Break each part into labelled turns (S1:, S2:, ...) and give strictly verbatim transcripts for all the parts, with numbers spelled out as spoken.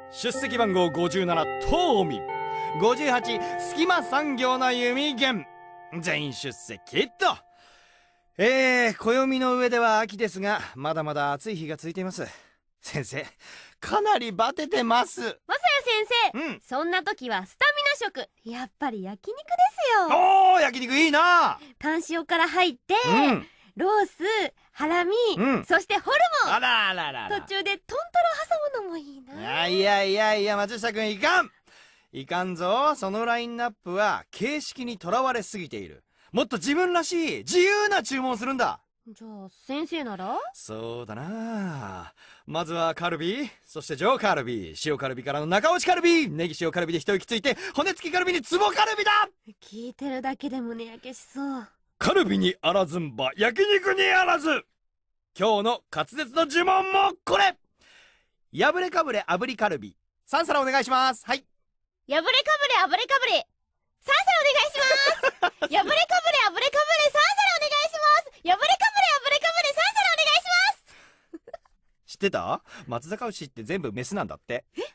S1: 出席番号ごじゅうななトウミ、ごじゅうはち隙間産業の弓弦、全員出席と。えー、暦の上では秋ですが、まだまだ暑い日が続いています。先生、かなりバテてます。
S2: まさや先生、うん、そんな時はスタミナ食、やっぱり焼肉ですよ。
S1: おー、焼肉いいな。
S2: タン塩から入って、うん、ロース、ハラミ、うん、そしてホルモン。あらあららら、途中でトントロ挟むのもいいな。
S1: いやいやいや、松下くんいかんいかんぞ。そのラインナップは形式にとらわれすぎている。もっと自分らしい自由な注文するんだ。
S2: じゃあ先生なら？
S1: そうだな、まずはカルビ、そして上カルビ、塩カルビからの中落ちカルビ、ネギ塩カルビで一息ついて骨付きカルビにツボカルビだ。
S2: 聞いてるだけで胸焼けしそう。
S1: カルビにあらずんば焼肉にあらず。今日の滑舌の呪文もこれ。破れかぶれ炙りカルビさん皿お願いします。はい。
S2: 破れかぶれ炙りかぶりさん皿お願いします破れかぶれ炙りかぶりさん皿お願いします。破れかぶれ炙りかぶりさん皿お願いします。
S1: 知ってた？松阪牛って全部メスなんだって。え？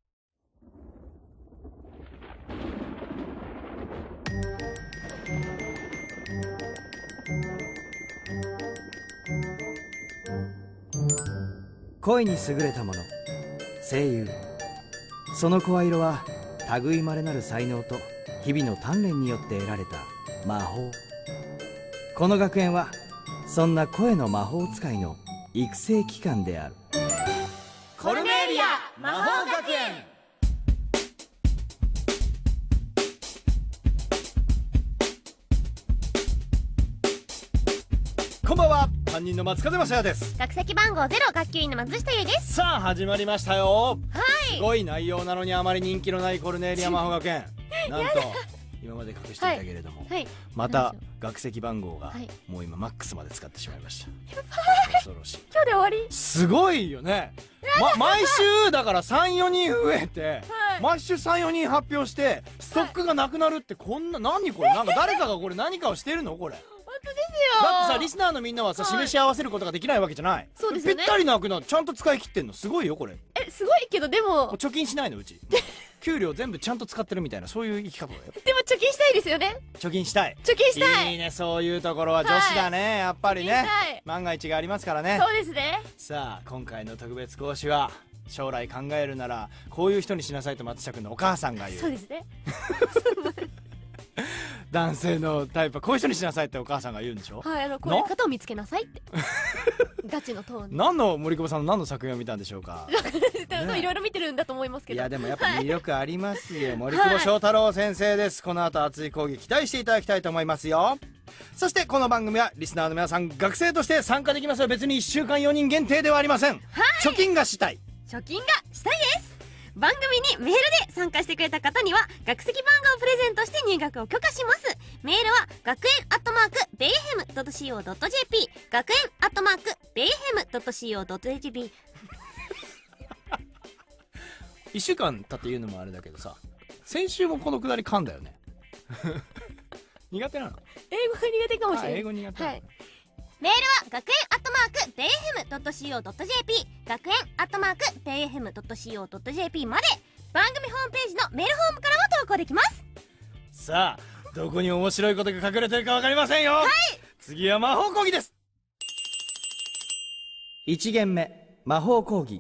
S1: 声に優れたもの、声優。その声色は類いまれなる才能と日々の鍛錬によって得られた魔法。この学園はそんな声の魔法使いの育成機関である。
S2: コルネーリア魔法学園。
S1: こんばんは、担任の松風正也です。
S2: 学籍番号ゼロ、学級委員の松下優です。
S1: さあ始まりましたよ。
S2: はい、
S1: すごい内容なのにあまり人気のないコルネーリア魔法学園なんと今まで隠していたけれども、はいはい、また学籍番号がもう今マックスまで使ってしまいました。やばい、恐ろしい。
S2: 今日で終わり。
S1: すごいよね、ま、毎週だからさん、よにん増えて、はい、毎週さん、よにん発表してストックがなくなるって、こんな、何これ、なんか誰かがこれ何かをしてるのこれ。
S2: 本当ですよ。
S1: だってさ、リスナーのみんなはさ、はい、示し合わせることができないわけじゃない。
S2: そうですよね。
S1: ぴったりなくな、ちゃんと使い切ってんのすごいよこれ。
S2: え、すごいけどでも
S1: 貯金しないのうち給料全部ちゃんと使ってるみたいな、そういう生き方だよ。
S2: でも貯金したいですよね。
S1: 貯金したい。
S2: 貯金したい。
S1: いいね、そういうところは女子だね、はい、やっぱりね。万が一がありますからね。
S2: そうですね。
S1: さあ今回の特別講師は、将来考えるならこういう人にしなさいと松下君のお母さんが言う。
S2: そうですね
S1: 男性のタイプはこういう人にしなさいってお母さんが言うんでしょ。
S2: はい、あのこういう方を見つけなさいってガチのトーン。
S1: 何の森久保さんの何の作品を見たんでしょうか
S2: いろいろ見てるんだと思いますけど。
S1: いやでもやっぱ魅力ありますよ、はい、森久保祥太郎先生です。この後熱い講義期待していただきたいと思いますよ。そしてこの番組はリスナーの皆さん学生として参加できますよ。別にいっしゅうかんよにん限定ではありません、はい、貯金がしたい
S2: 貯金がしたいです。番組にメールで参加してくれた方には学籍番号をプレゼントして入学を許可します。メールは学園アットマークベイヘムドットシーオードットジェーピー、 学園アットマークベイヘムドットシーオードットジェーピー。
S1: いっしゅうかん経って言うのもあれだけどさ、先週もこのくだり噛んだよね苦手なの？
S2: 英語が苦手かもしれない。
S1: 英語苦手、はい、
S2: メールは学園アットマークベイヘムドットシーオードットジェーピー、 学園アットマークベイヘムドットシーオードットジェーピー まで番組ホームページのメールフォームからも投稿できます。
S1: さあどこに面白いことが隠れてるか分かりませんよ。はい、次は魔法講義です。いち限目、魔法講義。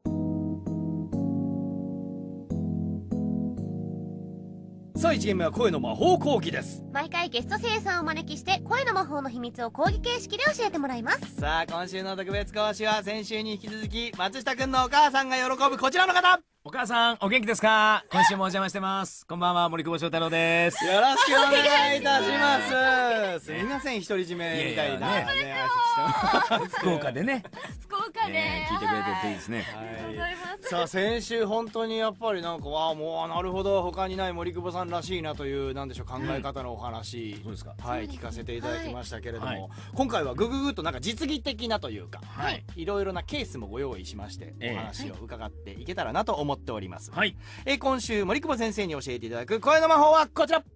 S1: さあいち限目は声の魔法講義です。
S2: 毎回ゲスト声優さんをお招きして声の魔法の秘密を講義形式で教えてもらいます。
S1: さあ今週の特別講師は先週に引き続き松下くんのお母さんが喜ぶこちらの方。
S3: お母さんお元気ですか？今週もお邪魔してます。こんばんは、森久保祥太郎です。
S1: よろしくお願いいたしますすみません、独り占めみたいなね挨拶して
S3: 福岡でね
S2: 福岡で、
S3: えー、聞いてくれてていいですね。
S1: はい、さあ先週本当にやっぱりなんかわあもうなるほど他にない森久保さんらしいなというなんでしょう考え方のお話、
S3: そうですか、
S1: はい聞かせていただきましたけれども、はい、今回はぐぐぐっとなんか実技的なというか、はい、いろいろなケースもご用意しまして、えー、お話を伺っていけたらなと思っております。はい、えー、今週森久保先生に教えていただく声の魔法はこちら。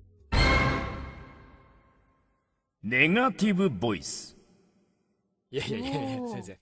S3: ネガティブボイス。
S1: いやいやいやいや先生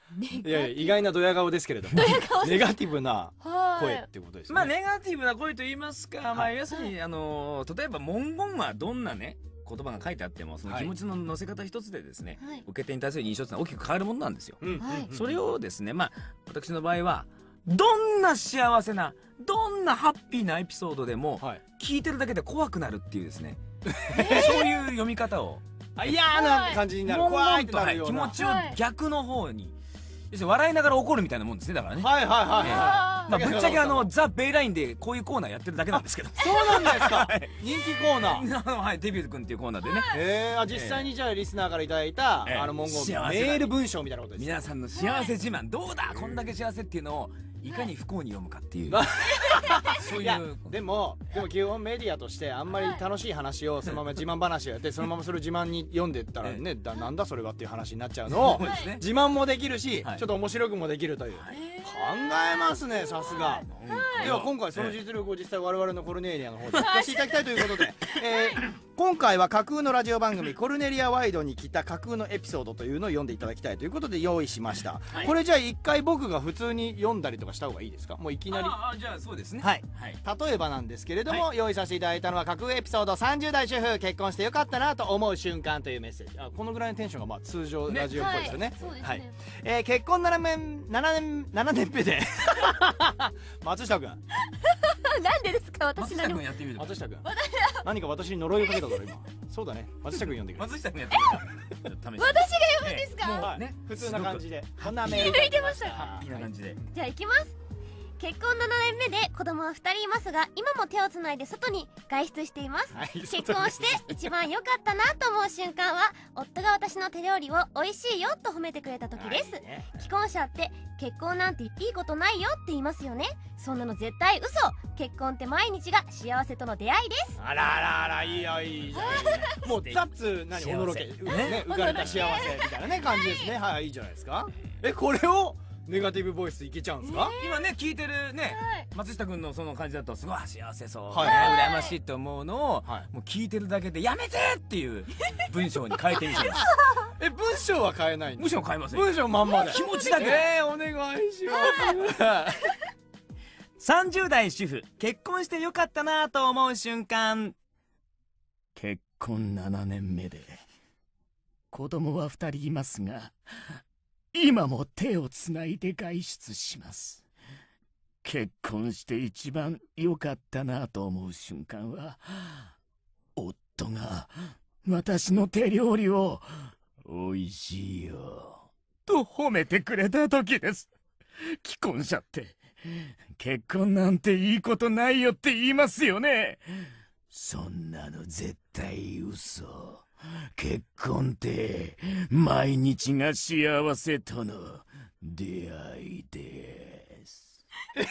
S4: いやいや意外なドヤ顔ですけれどもネガティブな声ってことですね。
S3: まあネガティブな声と言いますか、まあ要するにあの例えば文言はどんなね言葉が書いてあってもその気持ちの乗せ方一つでですね、
S2: はい、
S3: 受け手に対する印象ってのは大きく変わるものなんですよ。
S4: うん
S2: はい、
S3: それをですね、まあ私の場合はどんな幸せなどんなハッピーなエピソードでも、
S4: はい、
S3: 聞いてるだけで怖くなるっていうですね、そういう読み方を
S4: あ嫌な感じになる、怖いってなるような、
S3: はい、気持ちを逆の方に、要するに笑いながら怒るみたいなもんですね。だからね、
S4: はいはいはい、
S3: ええまあ、ぶっちゃけあのザ・ベイラインでこういうコーナーやってるだけなんですけど。
S4: そうなんですか、
S3: はい、
S4: 人気コーナー
S3: はい、デビュー君っていうコーナーでね、
S4: えー、実際にじゃあリスナーからいただいた、
S3: ええ
S4: あの文言、
S3: 幸せな
S4: メール文章みたいなことです。
S3: 皆さんの幸せ自慢、どうだこんだけ幸せっていうのをいかに不幸に読むかっていう、そう
S4: いや
S3: いう
S4: でもでも基本メディアとしてあんまり楽しい話をそのまま自慢話をやってそのままそれを自慢に読んでったらね、だなんだそれはっていう話になっちゃうのを
S3: そうですね。
S4: 自慢もできるし、
S3: はい
S4: ちょっと面白くもできるという、考えますねさすが。では今回その実力を実際我々のコルネリアの方で聞かせていただきたいということで、えー今回は架空のラジオ番組コルネリアワイドに来た架空のエピソードというのを読んでいただきたいということで用意しました、
S3: はい
S4: これじゃあ一回僕が普通に読んだりとかした方がいいですか？もういきなり
S3: ああじゃあそうですね。
S4: はい
S3: はい
S4: 例えばなんですけれども、
S3: は
S4: 用意させていただいたのは架空エピソードさんじゅう代主婦結婚してよかったなと思う瞬間というメッセージ。あこのぐらいのテンションがまあ通常ラジオっぽいですよね。
S2: はい、そうですね、
S4: はいえー結婚ななねんななねんななねんめで松下君
S2: なんでですか私
S3: 松下
S2: 何も
S3: 君やってみる。
S4: 松下君何か私に呪いをかけただろ今。そうだね松下君呼んでくれ。
S3: 松下君やってみる。試して。
S2: 私が読むんですか、
S3: ええも
S4: はい
S3: うね
S4: 普通な感じでこんな
S2: 気抜いてました
S3: ハッピーな感じで。
S2: じゃあ行きます。結婚ななねんめで子供はふたりいますが今も手をつないで外に外出しています、
S4: はい
S2: 結婚して一番良かったなと思う瞬間は夫が私の手料理を美味しいよと褒めてくれた時です、
S4: はいね
S2: 既婚者って結婚なんていいことないよって言いますよね。そんなの絶対嘘。結婚って毎日が幸せとの出会いです。
S4: あらあらあらいいよいいじゃんいいじゃんもうザッツ何おのろけ
S3: 幸せ
S4: ねね浮かれた幸せみたいなね感じですね。はいいいじゃないですか。えこれをネガティブボイスいけちゃうんですか？
S3: 今ね聞いてるね、
S2: はい
S3: 松下君のその感じだとすごい幸せそう、
S4: はい
S3: ね羨ましいと思うのを、
S4: はい
S3: もう聞いてるだけでやめてっていう文章に変えてみせます。
S4: え文章は変えないの？
S3: むしろ変えません。
S4: 文章まんまで
S3: 気持ちだけ
S4: えー、お願いします
S3: さんじゅう代主婦結婚してよかったなと思う瞬間。結婚ななねんめで子供はふたりいますが今も手をつないで外出します。結婚して一番良かったなと思う瞬間は夫が私の手料理を美味しいよと褒めてくれた時です。既婚者って結婚なんていいことないよって言いますよね。そんなの絶対嘘。結婚って毎日が幸せとの出会いです。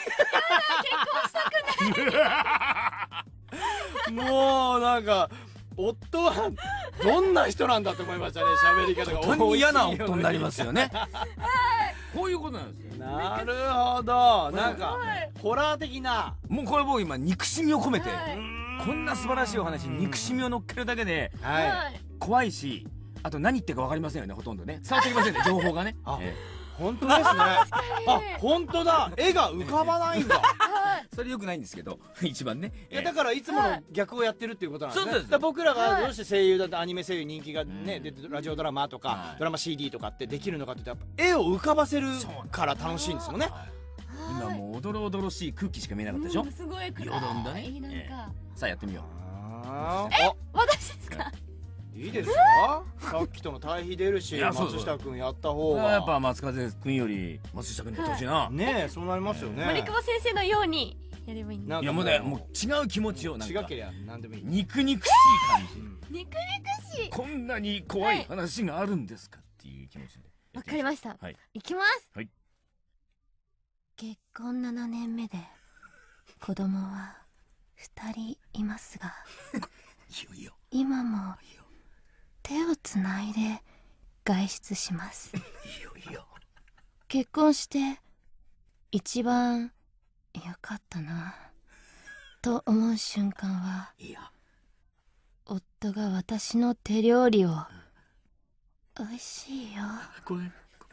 S4: もうなんか夫はどんな人なんだと思いましたね。喋り方が
S3: 本当に嫌な
S4: 美味しいよ
S3: 夫になりますよね。こういうことなんですよ。
S4: なるほどなんかホラー的な
S3: もうこれ僕今憎しみを込めて、
S2: はい
S3: こんな素晴らしいお話に憎しみを乗っけるだけで
S4: はい
S2: はい
S3: 怖いし、あと何言ってるか分かりませんよね。ほとんどね伝わってきませんね情報がね。
S4: あ
S3: え
S4: 本当ですねあ本当だ絵が浮かばないんだ
S3: えそれよくないんですけど一番ね。
S4: いやだからいつもの逆をやってるっていうことなんですね。
S3: そうです
S4: だから僕らがどうして声優だってアニメ声優人気がね、でラジオドラマとか、
S3: はい
S4: ドラマ シーディー とかってできるのかって言ったらやっぱ絵を浮かばせるから楽しいんですもんね。
S3: 今もうおどろおどろしい空気しか見えなかったでしょ。
S2: うんすごい暗い
S3: よどんだね
S2: なんか、
S3: えさあやってみよ
S4: あ
S2: 私ですか
S4: いいですかさっきとの対比出るし
S3: いやそうそう
S4: 松下君やった
S3: う。
S4: 方が
S3: やっぱ松風君より松下君にやってほしいな。
S4: ねえそうなりますよね。
S2: 森久保先生のようにやればいいんだ。
S4: なんか
S3: いやもうねもう違う気持ちをなんか
S4: 違けりゃ何でもいい。
S3: 肉肉しい感じ。
S2: 肉肉しい。
S3: こんなに怖い話があるんですかっていう気持ちで。
S2: わかりました。
S3: はい。
S2: いきます。
S3: はい。
S2: 結婚ななねんめで子供はふたりいますが
S3: いいよいいよ
S2: 今も手をつないで外出します。
S3: いいよいいよ。
S2: 結婚して一番良かったなと思う瞬間はい
S3: いよ。
S2: 夫が私の手料理を美味しいよ
S3: ごめん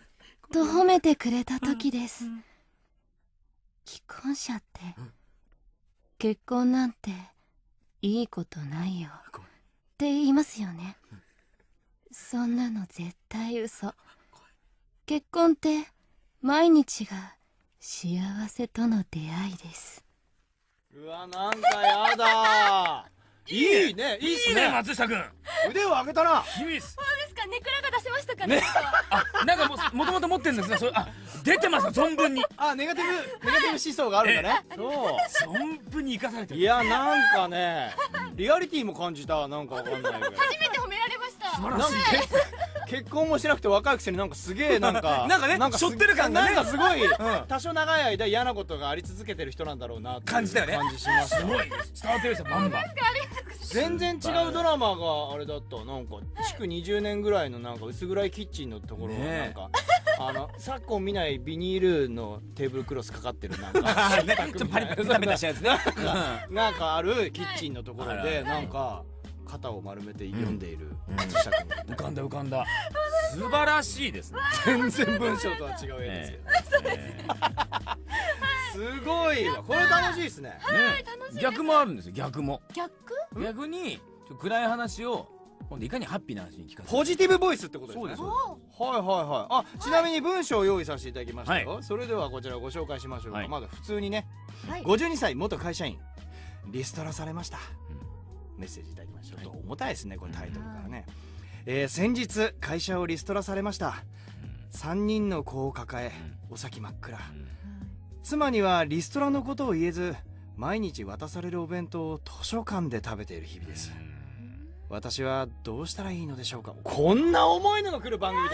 S5: と褒めてくれた時です。既婚者って結婚なんていいことないよって言いますよね。そんなの絶対嘘。結婚って毎日が幸せとの出会いです。
S4: うわ、なんかやだー。いいね、いいっすね。
S3: 松下君、
S4: 腕を上げたな。
S3: 君です。
S2: そうですか、ネクラが出せましたかね。
S3: あ、なんかももともと持ってるんですね。それ、あ、出てます存分に。
S4: あ、ネガティブネガティブ思想があるんだね。そ
S3: 存分に生かされて
S4: う。
S3: る。
S4: いや、なんかね、リアリティも感じた。なんかわかんないけど。
S2: 初めて褒められました。
S3: 素晴
S4: なんか
S3: らしい。
S4: 結婚もしてなくて若いくせになんかすげえなんか
S3: なんかね
S4: す
S3: 背負ってる感がね
S4: なんかすごい、
S3: ん
S4: 多少長い間嫌なことがあり続けてる人なんだろうなっていう
S3: 感じたよね
S4: 感じしました。
S3: すごいです。伝わってる人バンバン。
S4: 全然違うドラマがあれだった。なんか築にじゅうねんぐらいのなんか薄暗いキッチンのところが
S3: ねえ
S4: なんか、あの昨今見ないビニールのテーブルクロスかかってるなんか
S3: ね、ちょっとパリパリベタベタしたやつね。
S4: なんかあるキッチンのところでなんか肩を丸めて読んでいる松下君が
S3: 浮かんだ浮かんだ。素晴らしいですね。
S4: 全然文章とは違う絵ですけど、すごいわ。これ楽しいですね。
S3: ね、逆もあるんですよ。逆も。
S2: 逆？
S3: 逆にちょっと暗い話を今度いかにハッピーな話に聞かせる。
S4: ポジティブボイスってことですね。
S3: そうです。
S4: はいはいはい。あ、ちなみに文章を用意させていただきましたよ。
S3: は
S4: それではこちらご紹介しましょうか。
S3: はい
S4: まず普通にね、
S2: はい
S4: ごじゅうにさい元会社員リストラされました。メッセージいただきました。ちょっと重たいですねこれタイトルからね。えー先日会社をリストラされました。さんにんの子を抱えお先真っ暗。妻にはリストラのことを言えず毎日渡されるお弁当を図書館で食べている日々です。私はどうしたらいいのでしょうか。こんな重いのが来る番組です。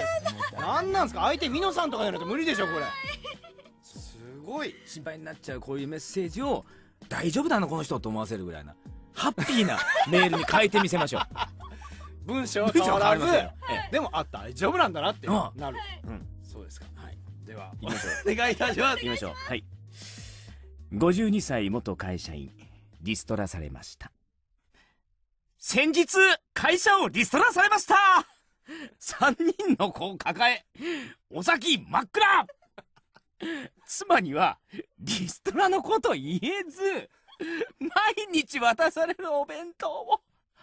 S4: なんなんですか。相手ミノさんとかじゃないと無理でしょこれ。すごい
S3: 心配になっちゃうこういうメッセージを大丈夫なのこの人と思わせるぐらいなハッピーなメールに変えてみせましょう。
S4: 文章は変わらず
S3: 文章は変わりませんよえ
S4: でもあ大丈夫なんだなって
S3: あ
S4: なる。
S3: うん
S4: そうですか。
S3: はい、
S4: では
S3: 行きましょう。
S4: お願いいたします。
S3: 行きましょう。はい。ごじゅうにさい元会社員リストラされました。先日会社をリストラされました。さんにんの子を抱えお先真っ暗。妻にはリストラのこと言えず毎日渡されるお弁当を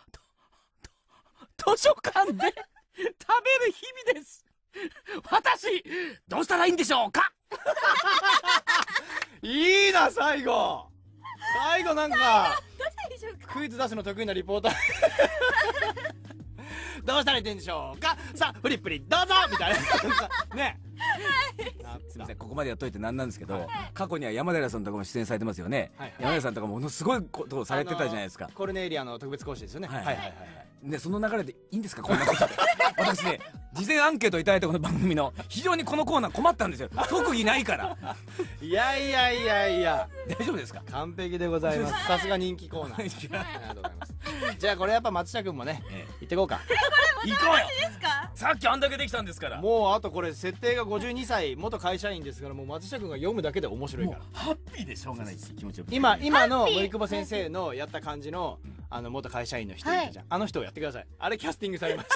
S3: とと図書館で食べる日々です。私どうしたらいいんでしょうか。
S4: いいな最後。最後なんか
S2: どうしたらいいでしょうか。
S4: クイズ出すの得意なリポーター。どうしたらいいんでしょうか。さあフリップリどうぞみたいなね。
S3: すみません、ここまでやっといてなんなんですけど、過去には山寺さんとかも出演されてますよね。
S4: はいはい
S3: 山寺さんとかものすごいことをされてたじゃないですか。
S4: コルネリアの特別講師ですよね。
S3: は
S4: はいいはいはいはい。
S3: でその流れでいいんですかこんなことで。私ね事前アンケートいただいたこの番組の非常にこのコーナー困ったんですよ。特技ないから。
S4: いやいやいやいや
S3: 大丈夫ですか。
S4: 完璧でございます。さすが人気コーナー。ありがとうございます。じゃあこれやっぱ松下君もね
S3: え
S4: 行ってこうか。
S3: 行こうよ。
S2: ですか。
S3: さっきあんだけできたんですから。
S4: もうあとこれ設定がごじゅうにさい元会社員ですからもう松下君が読むだけで面白いから。
S3: ハッピーでしょうがないです気持ちよく。
S4: 今今の
S2: ハッピー
S4: 森久保先生のやった感じのあの元会社員の人いたじゃん。あの人をやってください。あれキャスティングされました。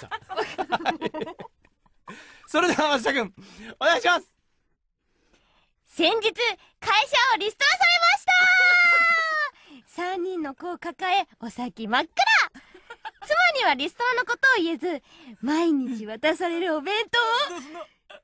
S4: それでは松下君お願いします。
S2: 先日会社をリストラされましたさんにんの子を抱えお先真っ暗。妻にはリストラのことを言えず毎日渡されるお弁当を図書館で食べる日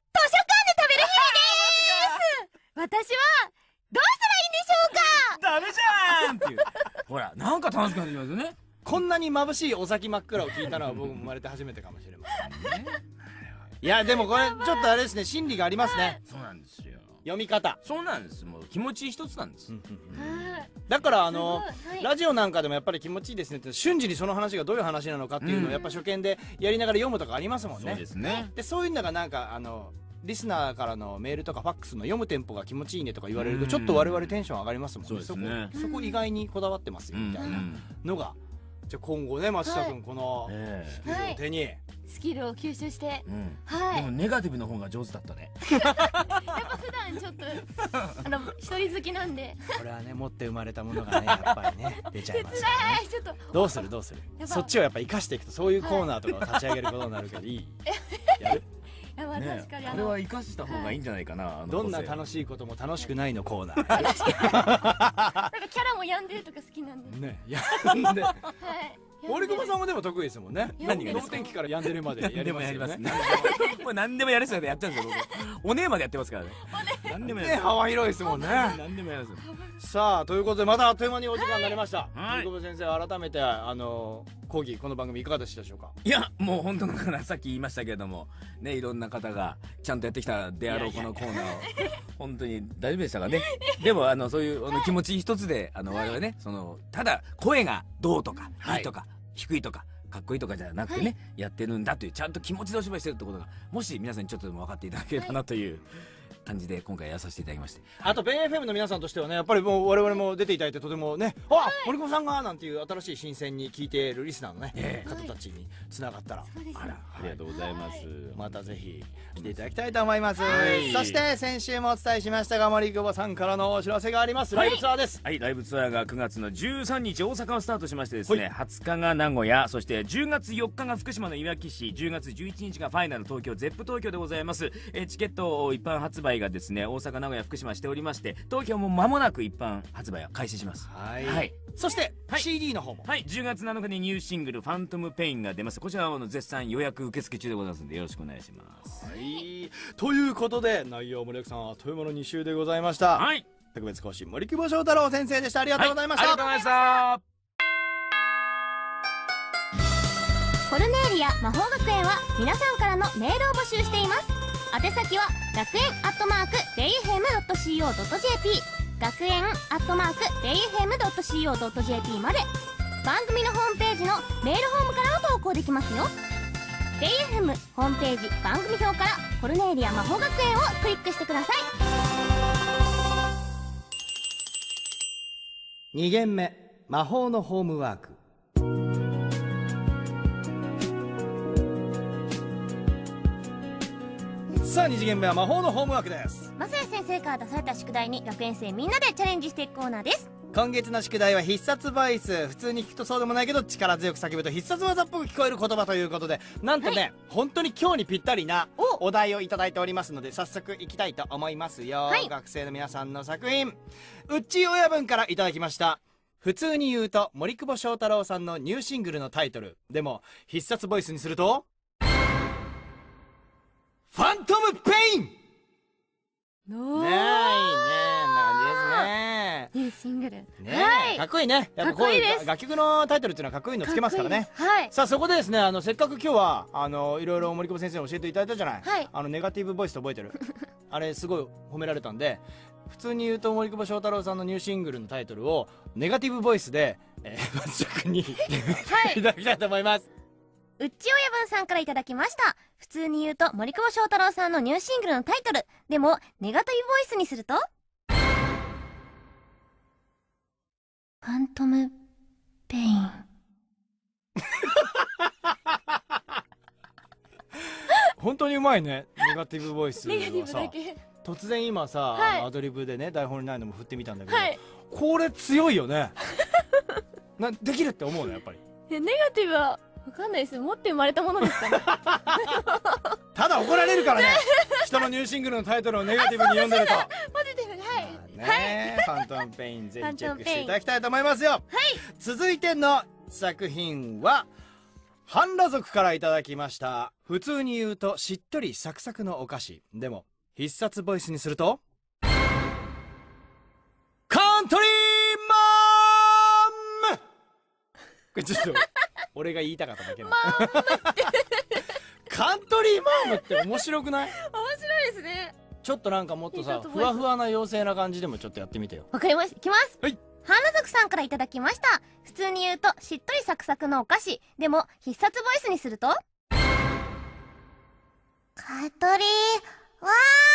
S2: 々です。私はどうしたらいいんでしょうか。
S3: ダメじゃんっていう。ほらなんか楽しくなってきますよね。
S4: こんなに眩しいお先真っ暗を聞いたのは僕も生まれて初めてかもしれませんね。いやでもこれちょっとあれですね心理がありますね。
S3: そうなんですよ。
S4: 読み方
S3: そうなんです。もう気持ち一つなんです。
S4: だからあの
S2: すごいはい
S4: ラジオなんかでもやっぱり気持ちいいですねって瞬時にその話がどういう話なのかっていうのをやっぱ初見でやりながら読むとかありますもん
S3: そう
S4: ね。
S3: ですね。
S4: でそういうのがなんかあのリスナーからのメールとかファックスの読むテンポが気持ちいいねとか言われると
S3: うん
S4: ちょっと我々テンション上がりますもんね。
S3: そうですね
S4: そこそこ意外にこだわってますよみたいなのがじゃあ今後ね松下君この
S3: え
S4: スキルを手に
S2: スキルを吸収して
S3: えうん
S2: はい
S3: でもネガティブの方が上手だったね。
S2: やっぱ普段ちょっとあの一人好きなんで
S4: これはね持って生まれたものがねやっぱりね出ちゃいますよね。
S2: はいちょっと
S4: どうするどうする
S2: やっぱ
S4: そっちをやっぱ生かしていくとそういうコーナーとかを立ち上げることになるけどいいやる
S2: やまあ
S3: ね
S2: 確かにあの
S3: あれは生かした方がいいんじゃないかな、あの
S4: どんな
S3: 個性
S4: 楽しいことも楽しくないのコーナー
S2: なんかキャラも病んでるとか好きなんで
S4: ねいやんで
S2: はい
S4: 森久保さんもでも得意ですもんね。
S2: 何が
S4: 能天気から病んでるまでやり
S3: でも
S4: ますよね。
S3: やりますね。もう何でもやる人でやっちゃうんですよ僕。おねえまでやってますからね。何でもや
S4: ね
S3: る。
S4: 幅広いですもんね。
S3: 何でもやるんですよ。
S4: さあということでまたあっという間にお時間になりました。
S3: はい
S4: 森久保先生改めてあの講義この番組いかがでしたでしょうか。
S3: いやもう本当だからさっき言いましたけれどもね、いろんな方がちゃんとやってきたであろうこのコーナーを本当に大丈夫でしたかね。でもあのそういうあの気持ち一つであの我々ね、そのただ声がどうとか
S4: はい
S3: いいとか低いとかかっこいいとかじゃなくてね、やってるんだというちゃんと気持ちでお芝居してるってことがもし皆さんにちょっとでも分かっていただければなという感じで今回やらさせていただきまして、
S4: あとベイ エフエム の皆さんとしてはねやっぱりもう我々も出ていただいてとてもね、あ森久保さんがなんていう新しい新鮮に聞いているリスナーのね、
S3: ええ
S4: 方たちにつながったら
S2: そうです
S3: あらありがとうございます。
S4: またぜひ来ていただきたいと思います、
S3: はい
S4: そして先週もお伝えしましたが森久保さんからのお知らせがあります。ライブツアーです。
S3: はい、ライブツアーがくがつのじゅうさんにち大阪をスタートしましてですね、
S4: はい
S3: はつかが名古屋、そしてじゅうがつよっかが福島のいわき市、じゅうがつじゅういちにちがファイナル東京ゼップ東京でございます。えーチケット一般発売がですね大阪名古屋福島しておりまして、東京も間もなく一般発売を開始します。
S4: はい、
S3: はい
S4: そして、
S3: はい
S4: シーディー の方も
S3: はい、じゅうがつなのかにニューシングル「ファントムペイン」が出ます。こちらはあの絶賛予約受付中でございますのでよろしくお願いします。
S4: はいということで内容盛りだくさんあっという間のに週でございました。
S3: はい、
S4: 特別講師森久保翔太郎先生でした。ありがとうございました、
S3: はい、ありがとうございました。
S2: コルネーリア魔法学園は皆さんからのメールを募集しています。宛先は学園アットマークベイエフエムドットシーオードットジェーピー 学園アットマークベイエフエムドットシーオードットジェーピー まで。番組のホームページのメールフォームからも投稿できますよ。ベイエフエム ホームページ番組表からコルネーリア魔法学園をクリックしてください。
S1: に限目魔法のホームワーク。
S4: さあに次元目は魔法のホームワークです。
S2: まさや先生から出された宿題に学園生みんなでチャレンジしていくコーナーです。
S4: 今月の宿題は必殺ボイス。普通に聞くとそうでもないけど力強く叫ぶと必殺技っぽく聞こえる言葉ということで、なんとね、本当に今日にぴったりなお題をいただいておりますので早速いきたいと思いますよ、
S2: はい
S4: 学生の皆さんの作品うっちー親分からいただきました。普通に言うと森久保翔太郎さんのニューシングルのタイトルでも必殺ボイスにするとファントムペイン。ねえいいねえな感じですね。
S2: ニューシングル、
S4: ねえ、
S2: はい
S4: かっこいいね。やっぱこう
S2: かっこいいです
S4: いう楽曲のタイトルっていうのはかっこいいのつけますからね。
S2: はい
S4: さあそこでですね、あのせっかく今日はあのいろいろ森久保先生に教えていただいたじゃない。
S2: はい
S4: あのネガティブボイスって覚えてる？あれすごい褒められたんで、普通に言うと森久保翔太郎さんのニューシングルのタイトルをネガティブボイスで、えー、松田君に
S2: はい
S4: いただきたいと思います。
S2: うっち親分さんからいただきました。普通に言うと森久保翔太郎さんのニューシングルのタイトルでもネガティブボイスにするとファントムペイン。
S4: 本当にうまいね、ネガティブボイスは
S2: ネガティブ
S4: さ
S2: だけ。
S4: 突然今さ、
S2: はい
S4: あのアドリブでね台本にないのも振ってみたんだけど、
S2: はい。
S4: これ強いよね。なできるって思うのやっぱり。
S2: ネガティブはわかんないです。持って生まれたものですかね。
S4: ただ怒られるからね。人のニューシングルのタイトルをネガティブに読んでると。
S2: ポジティブはい。
S4: ねえ、ファントムペインぜひチェックしていただきたいと思いますよ。続いての作品は半裸族からいただきました。普通に言うとしっとりサクサクのお菓子でも必殺ボイスにするとカントリーマーム。これちょっと俺が言いたかっただけなの。カントリーマームって面白くない？
S2: 面白いですね。
S4: ちょっとなんかもっとさ
S2: いいちょっと
S4: ふわふわな妖精な感じでもちょっとやってみてよ。
S2: わかりました。いきます。
S4: はい。
S2: ハンナ族さんからいただきました。普通に言うとしっとりサクサクのお菓子でも必殺ボイスにするとカトリーワ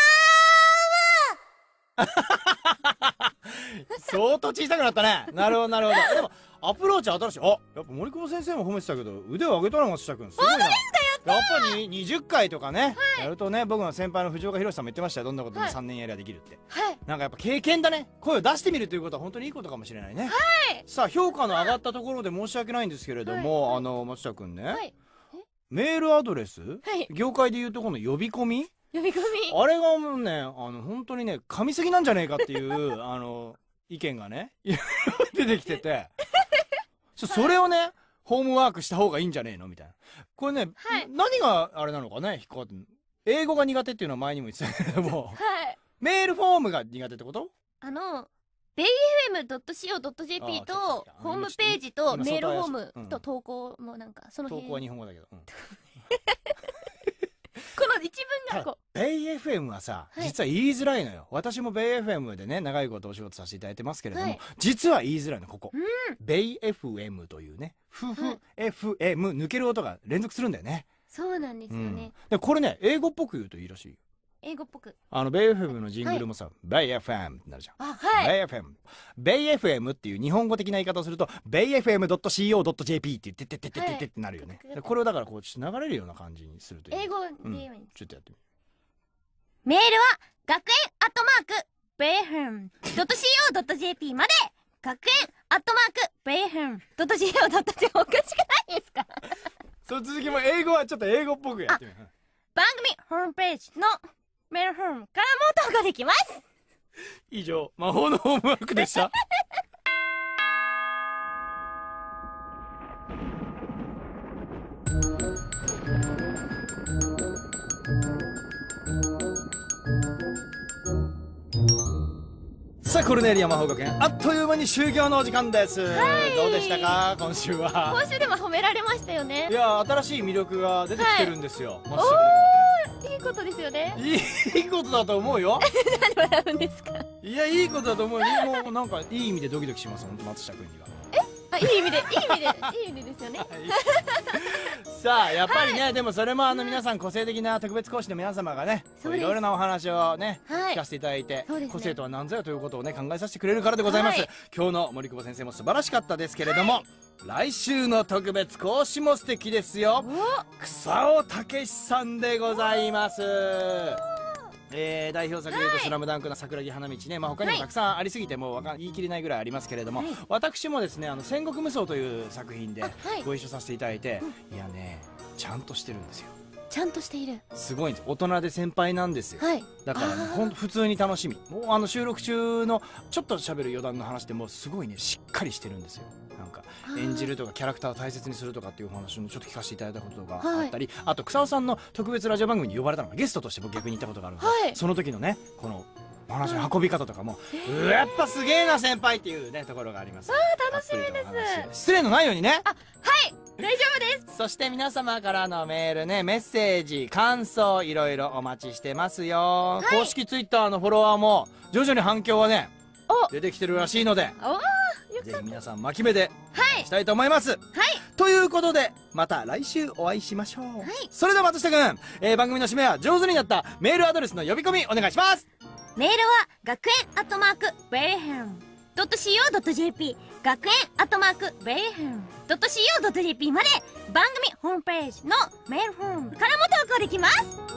S4: 相当小さくなったね。なるほどなるほど。でもアプローチ新しい。あ、やっぱ森久保先生も褒めてたけど腕を上げたの松下君すごいな。やっぱりにじゅっかいとかね、やるとね、僕の先輩の藤岡弘さんも言ってましたよ。どんなこともさんねんやりゃできるって。
S2: はい。
S4: なんかやっぱ経験だね。声を出してみるということは本当にいいことかもしれないね。はい。さあ評価の上がったところで申し訳ないんですけれども、あの松下君ね、
S2: はい。
S4: メールアドレス、
S2: はい
S4: 業界でいうとこの呼び込み、
S2: 呼び込み。
S4: あれがもうね、あの本当にね噛みすぎなんじゃねえかっていうあの意見がね出てきてて、そそれをねホームワークした方がいいんじゃねえのみたいな。これね、
S2: はい、
S4: 何があれなのかね、引っかかってんの。英語が苦手っていうのは前にも言ってたけれども、
S2: はい。
S4: メールフォームが苦手ってこと？
S2: あのベイエフエムドットシーオードットジェーピー
S4: あ
S2: と
S4: ー
S2: ホームページと
S4: 今
S2: メールフォー
S4: 今
S2: ム
S4: うん
S2: と投稿もなんかその
S4: 投
S2: 辺、
S4: 稿は日本語だけど、うん、
S2: この一文がこ
S4: ベイ エフエム はさ、
S2: はい
S4: 実は言いづらいのよ。私もベイ エフエム でね長いことお仕事させていただいてますけれども、
S2: はい
S4: 実は言いづらいのここ、
S2: うん
S4: ベイ エフエム というね、フ
S2: は
S4: フ
S2: い
S4: エフエム 抜ける音が連続するんだよね。
S2: うそうなんですよ
S4: うん
S2: ね、
S4: でこれね英語っぽく言うといいらしいよ。
S2: 英語っぽく。
S4: あのベイ エフエム のジングルもさ、ベイ エフエム ってなるじゃん。
S2: あ、はい
S4: ベイ エフエム、ベイ エフエム っていう日本語的な言い方をすると ベイエフエムドットシーオードットジェーピー って言ってってってってってってなるよね。
S2: はい
S4: でこれをだからこうちょっと流れるような感じにするという。
S2: 英語で
S4: うん
S2: 言えばいいんです。
S4: ちょっとやってみる。
S2: メールは学園アットマークベイエフエムドットシーオードットジェーピー まで。学園アットマークベイエフエムドットシーオードットジェーピー おかしくないですか？
S4: その続きも英語はちょっと英語っぽくやってみる。
S2: 番組ホームページのメールフォームからも投稿できます。
S4: 以上魔法のホームワークでしたさあコルネリア魔法学園あっという間に終業のお時間です、どうでしたか今週は。
S2: 今週でも褒められましたよね
S4: い。や新しい魅力が出てきてるんですよ、松下
S2: いいことですよね。
S4: 君いいことだと思うよ
S2: 何笑うんですか？
S4: いやいいことだと思うよ。もうなんかいい意味でドキドキします本当松下君には。
S2: あ、いい意味で、いい意味で、いい意味でですよね。
S4: さあやっぱりね、でもそれもあの皆さん個性的な特別講師の皆様がね
S2: そうです
S4: いろいろなお話をね、
S2: はい
S4: 聞かせていただいて、
S2: そうですね
S4: 個性とは何ぞやということをね考えさせてくれるからでございます、
S2: はい
S4: 今日の森久保先生も素晴らしかったですけれども、来週の特別講師も素敵ですよ。
S2: お、
S4: 草尾武さんでございます。えー、代表作でいうと「スラムダンクの桜木花道ね、まあ、他にもたくさんありすぎてもうわかん言い切れないぐらいありますけれども、
S2: はい
S4: 私もですねあの戦国無双という作品で
S2: あ、はい。
S4: ご一緒させていただいて、いやねちゃんとしてるんですよ。
S2: ちゃんとしている。
S4: すごいんです。大人で先輩なんですよ。
S2: はい。
S4: だから
S2: あー
S4: ほんと普通に楽しみ。もうあの収録中のちょっと喋る余談の話でもすごいねしっかりしてるんですよ。なんか演じるとかキャラクターを大切にするとかっていうお話もちょっと聞かせていただいたことがあったり、あと草尾さんの特別ラジオ番組に呼ばれたのがゲストとして僕逆に行ったことがあるので、
S2: はい
S4: その時のねこのお話の運び方とかも、うわやっぱすげえな先輩っていうねところがあります。あー楽しみです。失礼のないようにね。
S2: 大丈夫です。
S4: そして皆様からのメールね、メッセージ、感想、いろいろお待ちしてますよ。公式ツイッターのフォロワーも徐々に反響はね
S2: お
S4: 出てきてるらしいので、
S2: おー、よ
S4: ぜひ皆さん巻き目で
S2: はい
S4: したいと思います。
S2: はい。
S4: ということでまた来週お会いしましょう。
S2: い
S4: それでは松下君、えー番組の締めは上手になったメールアドレスの呼び込みお願いします。
S2: メールは学園アットマークベイエフエムドットシーオードットジェーピー 学園アットマークベイエフエムドットシーオードットジェーピー まで。番組ホームページのメールフォームからも投稿できます。